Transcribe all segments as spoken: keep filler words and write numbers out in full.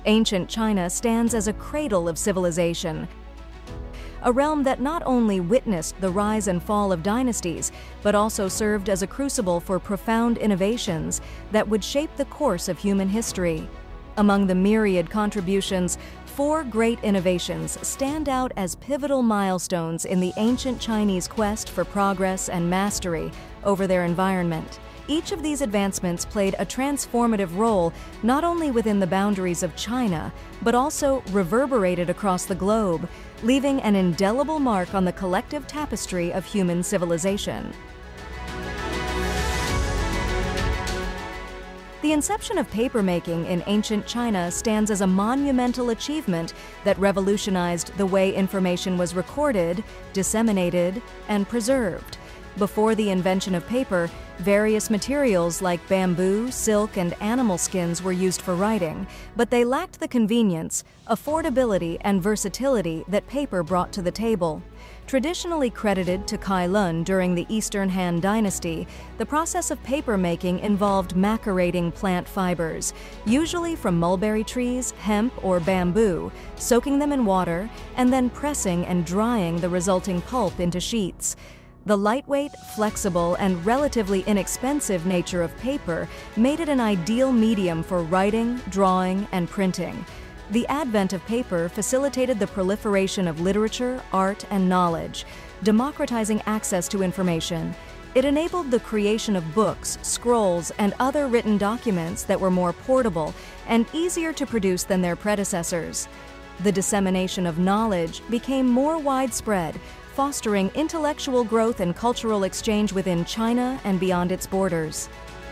Ancient China stands as a cradle of civilization, a realm that not only witnessed the rise and fall of dynasties, but also served as a crucible for profound innovations that would shape the course of human history. Among the myriad contributions, four great innovations stand out as pivotal milestones in the ancient Chinese quest for progress and mastery over their environment. Each of these advancements played a transformative role not only within the boundaries of China, but also reverberated across the globe, leaving an indelible mark on the collective tapestry of human civilization. The inception of papermaking in ancient China stands as a monumental achievement that revolutionized the way information was recorded, disseminated, and preserved. Before the invention of paper, various materials like bamboo, silk, and animal skins were used for writing, but they lacked the convenience, affordability, and versatility that paper brought to the table. Traditionally credited to Kai Lun during the Eastern Han Dynasty, the process of paper-making involved macerating plant fibers, usually from mulberry trees, hemp, or bamboo, soaking them in water, and then pressing and drying the resulting pulp into sheets. The lightweight, flexible, and relatively inexpensive nature of paper made it an ideal medium for writing, drawing, and printing. The advent of paper facilitated the proliferation of literature, art, and knowledge, democratizing access to information. It enabled the creation of books, scrolls, and other written documents that were more portable and easier to produce than their predecessors. The dissemination of knowledge became more widespread, fostering intellectual growth and cultural exchange within China and beyond its borders.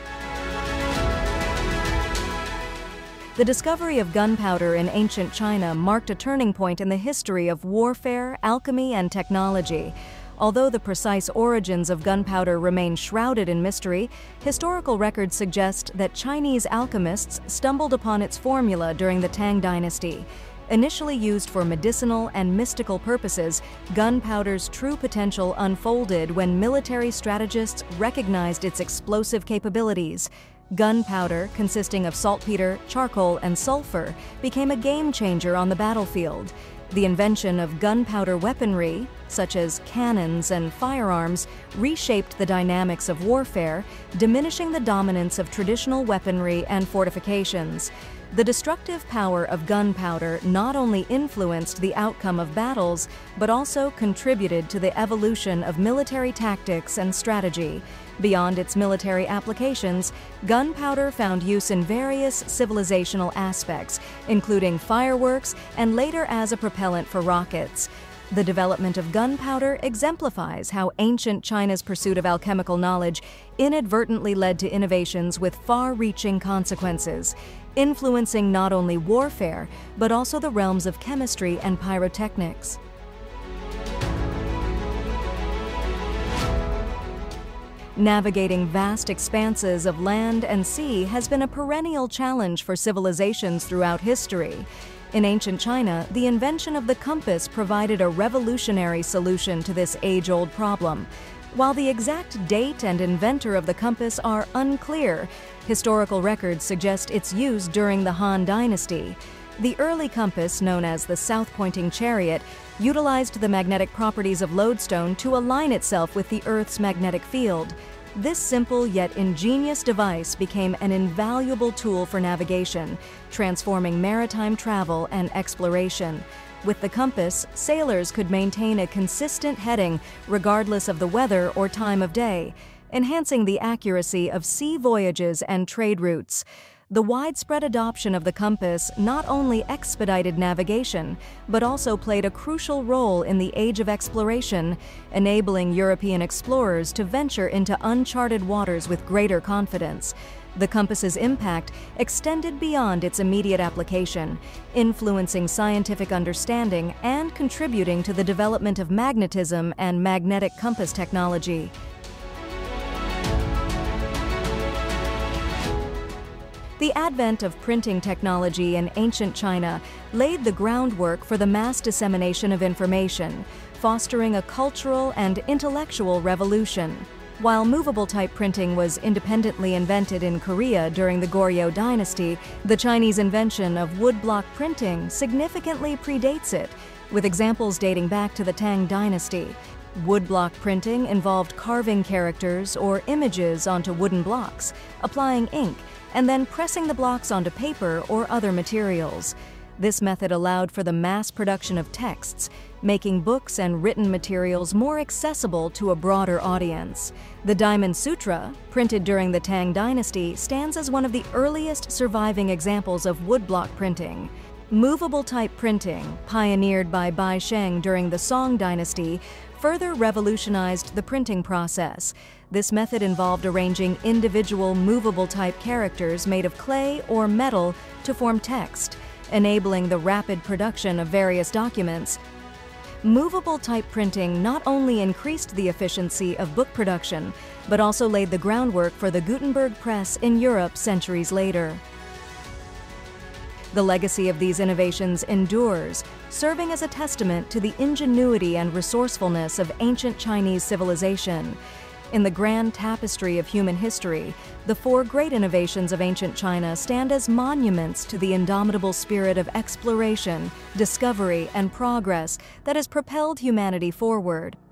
The discovery of gunpowder in ancient China marked a turning point in the history of warfare, alchemy, and technology. Although the precise origins of gunpowder remain shrouded in mystery, historical records suggest that Chinese alchemists stumbled upon its formula during the Tang Dynasty. Initially used for medicinal and mystical purposes, gunpowder's true potential unfolded when military strategists recognized its explosive capabilities. Gunpowder, consisting of saltpeter, charcoal, and sulfur, became a game-changer on the battlefield. The invention of gunpowder weaponry, such as cannons and firearms, reshaped the dynamics of warfare, diminishing the dominance of traditional weaponry and fortifications. The destructive power of gunpowder not only influenced the outcome of battles, but also contributed to the evolution of military tactics and strategy. Beyond its military applications, gunpowder found use in various civilizational aspects, including fireworks and later as a propellant for rockets. The development of gunpowder exemplifies how ancient China's pursuit of alchemical knowledge inadvertently led to innovations with far-reaching consequences, influencing not only warfare, but also the realms of chemistry and pyrotechnics. Navigating vast expanses of land and sea has been a perennial challenge for civilizations throughout history. In ancient China, the invention of the compass provided a revolutionary solution to this age-old problem. While the exact date and inventor of the compass are unclear, historical records suggest its use during the Han Dynasty. The early compass, known as the south-pointing chariot, utilized the magnetic properties of lodestone to align itself with the Earth's magnetic field. This simple yet ingenious device became an invaluable tool for navigation, transforming maritime travel and exploration. With the compass, sailors could maintain a consistent heading regardless of the weather or time of day, enhancing the accuracy of sea voyages and trade routes. The widespread adoption of the compass not only expedited navigation, but also played a crucial role in the age of exploration, enabling European explorers to venture into uncharted waters with greater confidence. The compass's impact extended beyond its immediate application, influencing scientific understanding and contributing to the development of magnetism and magnetic compass technology. The advent of printing technology in ancient China laid the groundwork for the mass dissemination of information, fostering a cultural and intellectual revolution. While movable type printing was independently invented in Korea during the Goryeo dynasty, the Chinese invention of woodblock printing significantly predates it, with examples dating back to the Tang dynasty. Woodblock printing involved carving characters or images onto wooden blocks, applying ink, and then pressing the blocks onto paper or other materials. This method allowed for the mass production of texts, making books and written materials more accessible to a broader audience. The Diamond Sutra, printed during the Tang dynasty, stands as one of the earliest surviving examples of woodblock printing. Movable type printing, pioneered by Bai Sheng during the Song dynasty, further revolutionized the printing process. This method involved arranging individual movable type characters made of clay or metal to form text, enabling the rapid production of various documents. Movable type printing not only increased the efficiency of book production, but also laid the groundwork for the Gutenberg press in Europe centuries later. The legacy of these innovations endures, serving as a testament to the ingenuity and resourcefulness of ancient Chinese civilization. In the grand tapestry of human history, the four great innovations of ancient China stand as monuments to the indomitable spirit of exploration, discovery, and progress that has propelled humanity forward.